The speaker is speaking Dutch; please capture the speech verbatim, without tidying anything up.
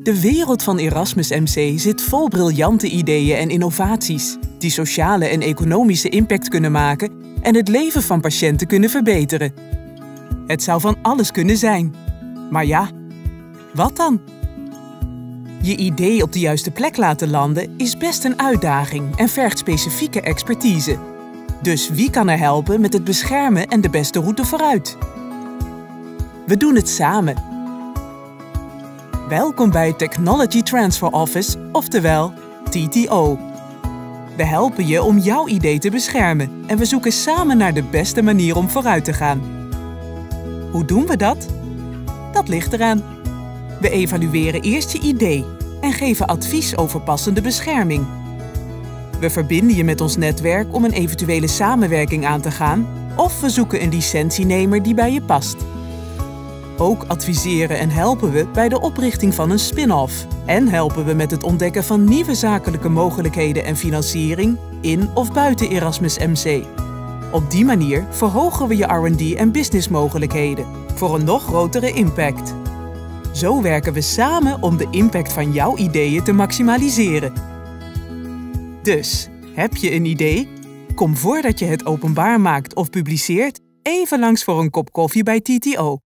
De wereld van Erasmus M C zit vol briljante ideeën en innovaties die sociale en economische impact kunnen maken en het leven van patiënten kunnen verbeteren. Het zou van alles kunnen zijn. Maar ja, wat dan? Je idee op de juiste plek laten landen is best een uitdaging en vergt specifieke expertise. Dus wie kan er helpen met het beschermen en de beste route vooruit? We doen het samen. Welkom bij Technology Transfer Office, oftewel T T O. We helpen je om jouw idee te beschermen en we zoeken samen naar de beste manier om vooruit te gaan. Hoe doen we dat? Dat ligt eraan. We evalueren eerst je idee en geven advies over passende bescherming. We verbinden je met ons netwerk om een eventuele samenwerking aan te gaan of we zoeken een licentienemer die bij je past. Ook adviseren en helpen we bij de oprichting van een spin-off en helpen we met het ontdekken van nieuwe zakelijke mogelijkheden en financiering in of buiten Erasmus M C. Op die manier verhogen we je R en D en businessmogelijkheden voor een nog grotere impact. Zo werken we samen om de impact van jouw ideeën te maximaliseren. Dus, heb je een idee? Kom voordat je het openbaar maakt of publiceert even langs voor een kop koffie bij T T O.